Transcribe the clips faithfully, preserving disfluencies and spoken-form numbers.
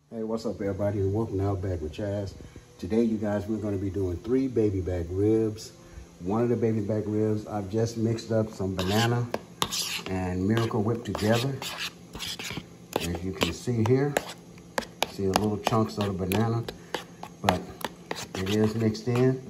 Hey, what's up everybody, and welcome to Outback with Chaz. Today, you guys, we're gonna be doing three baby back ribs. One of the baby back ribs, I've just mixed up some banana and Miracle Whip together. As you can see here, see a little chunks of the banana, but it is mixed in.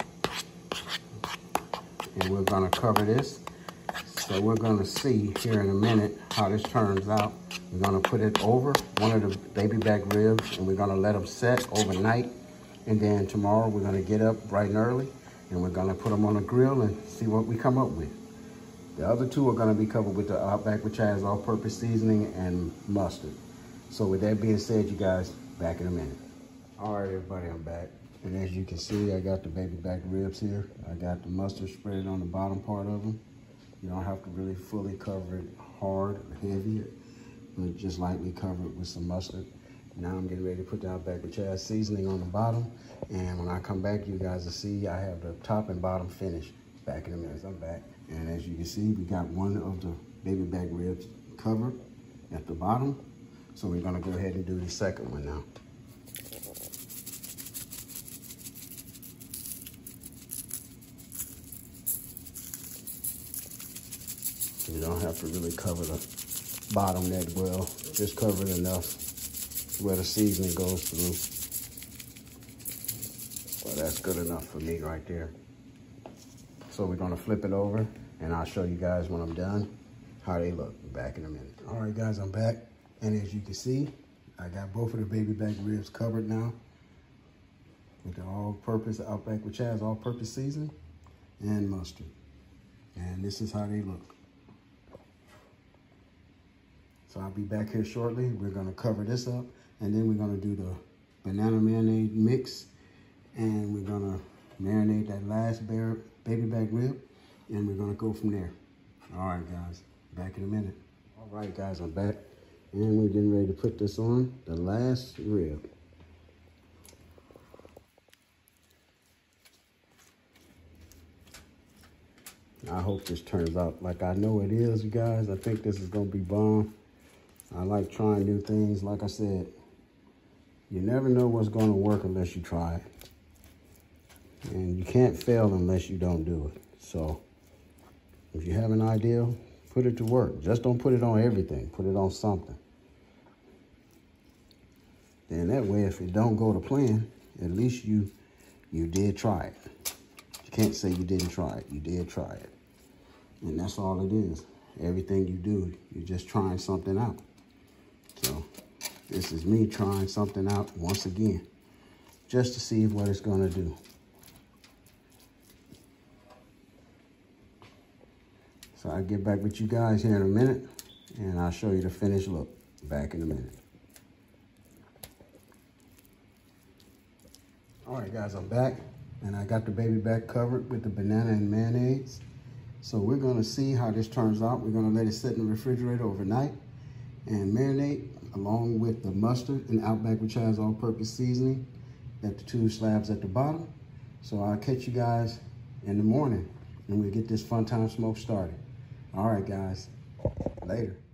And we're gonna cover this. So we're gonna see here in a minute how this turns out. We're gonna put it over one of the baby back ribs and we're gonna let them set overnight. And then tomorrow we're gonna get up bright and early and we're gonna put them on the grill and see what we come up with. The other two are gonna be covered with the Outback with Chaz all-purpose seasoning and mustard. So with that being said, you guys, back in a minute. All right, everybody, I'm back. And as you can see, I got the baby back ribs here. I got the mustard spread on the bottom part of them. You don't have to really fully cover it hard or heavy, but just lightly cover it with some mustard. Now I'm getting ready to put the Outback with Chaz seasoning on the bottom. And when I come back, you guys will see I have the top and bottom finished. Back in a minute, I'm back. And as you can see, we got one of the baby back ribs covered at the bottom. So we're gonna go ahead and do the second one now. You don't have to really cover the bottom that well. Just cover it enough where the seasoning goes through. Well, that's good enough for me right there. So we're gonna flip it over and I'll show you guys when I'm done how they look. Back in a minute. All right, guys, I'm back. And as you can see, I got both of the baby back ribs covered now with the all-purpose Outback with Chaz all-purpose seasoning and mustard. And this is how they look. So I'll be back here shortly. We're gonna cover this up and then we're gonna do the banana marinade mix and we're gonna marinate that last bear, baby back rib and we're gonna go from there. All right, guys, back in a minute. All right, guys, I'm back and we're getting ready to put this on the last rib. I hope this turns out like I know it is, you guys. I think this is gonna be bomb. I like trying new things. Like I said, you never know what's going to work unless you try it. And you can't fail unless you don't do it. So if you have an idea, put it to work. Just don't put it on everything. Put it on something. Then that way, if it don't go to plan, at least you you did try it. You can't say you didn't try it. You did try it. And that's all it is. Everything you do, you're just trying something out. So this is me trying something out once again, just to see what it's gonna do. So I'll get back with you guys here in a minute and I'll show you the finished look. Back in a minute. All right, guys, I'm back and I got the baby back covered with the banana and mayonnaise. So we're gonna see how this turns out. We're gonna let it sit in the refrigerator overnight and marinate along with the mustard and Outback with Chaz all-purpose seasoning at the two slabs at the bottom. So I'll catch you guys in the morning and we'll get this fun time smoke started. All right, guys, later.